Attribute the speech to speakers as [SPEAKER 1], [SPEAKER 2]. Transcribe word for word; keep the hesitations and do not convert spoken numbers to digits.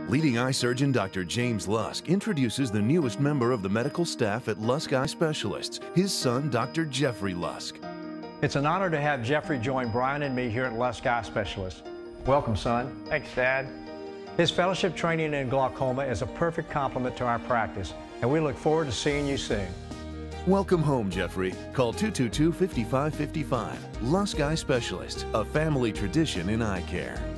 [SPEAKER 1] Leading eye surgeon Doctor James Lusk introduces the newest member of the medical staff at Lusk Eye Specialists, his son, Doctor Jeffrey Lusk.
[SPEAKER 2] It's an honor to have Jeffrey join Brian and me here at Lusk Eye Specialists. Welcome, son.
[SPEAKER 3] Thanks, Dad.
[SPEAKER 2] His fellowship training in glaucoma is a perfect complement to our practice, and we look forward to seeing you soon.
[SPEAKER 1] Welcome home, Jeffrey. Call two two two, five five five five. Lusk Eye Specialists, a family tradition in eye care.